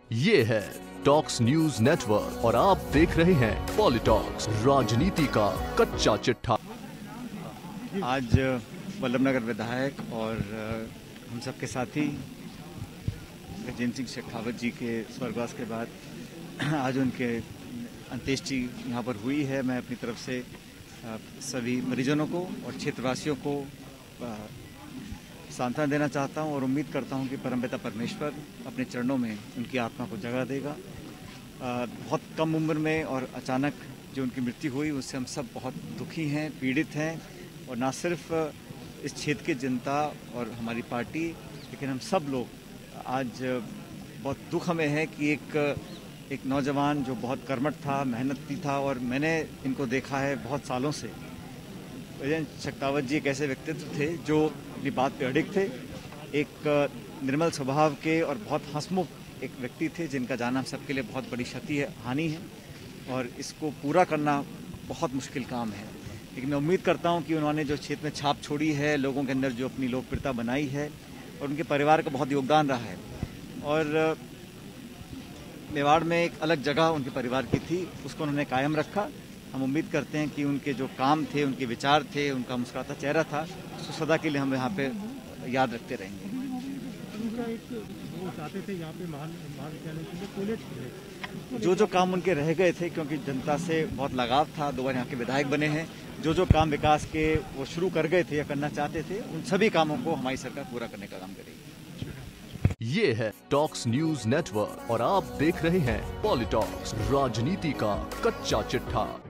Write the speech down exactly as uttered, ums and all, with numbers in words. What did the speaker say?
ये है talks news network और आप देख रहे हैं पॉलिटॉक्स, राजनीति का कच्चा चिट्ठा। आज वल्लभनगर विधायक और हम सबके साथी गजेंद्र सिंह शेखावत जी के स्वर्गवास के बाद आज उनके अंत्येष्टि यहाँ पर हुई है। मैं अपनी तरफ से सभी परिजनों को और क्षेत्रवासियों को सांत्वना देना चाहता हूँ और उम्मीद करता हूँ कि परमपिता परमेश्वर अपने चरणों में उनकी आत्मा को जगह देगा। बहुत कम उम्र में और अचानक जो उनकी मृत्यु हुई उससे हम सब बहुत दुखी हैं, पीड़ित हैं और ना सिर्फ इस क्षेत्र की जनता और हमारी पार्टी, लेकिन हम सब लोग आज बहुत दुख हमें है कि एक एक नौजवान जो बहुत कर्मठ था, मेहनती था और मैंने इनको देखा है बहुत सालों से। गजेंद्र शेखावत जी एक ऐसे व्यक्तित्व थे जो अपनी बात पे अडिग थे, एक निर्मल स्वभाव के और बहुत हंसमुख एक व्यक्ति थे जिनका जाना हम सबके लिए बहुत बड़ी क्षति है, हानि है और इसको पूरा करना बहुत मुश्किल काम है। लेकिन मैं उम्मीद करता हूं कि उन्होंने जो क्षेत्र में छाप छोड़ी है, लोगों के अंदर जो अपनी लोकप्रियता बनाई है और उनके परिवार का बहुत योगदान रहा है और मेवाड़ में एक अलग जगह उनके परिवार की थी, उसको उन्होंने कायम रखा। हम उम्मीद करते हैं कि उनके जो काम थे, उनके विचार थे, उनका मुस्कुराता चेहरा था, उसको सदा के लिए हम यहाँ पे याद रखते रहेंगे। चाहते थे यहाँ पे महाविद्यालय के लिए कॉलेज, जो जो काम उनके रह गए थे, क्योंकि जनता से बहुत लगाव था, दो बार यहाँ के विधायक बने हैं, जो जो काम विकास के वो शुरू कर गए थे या करना चाहते थे, उन सभी कामों को हमारी सरकार पूरा करने का काम करेगी। ये है टॉक्स न्यूज नेटवर्क और आप देख रहे हैं पॉलिटॉक्स, राजनीति का कच्चा चिट्ठा।